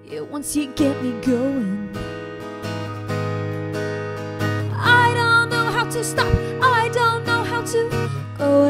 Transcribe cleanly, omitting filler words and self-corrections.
Yeah, once you get me going, I don't know how to stop, I don't know how to go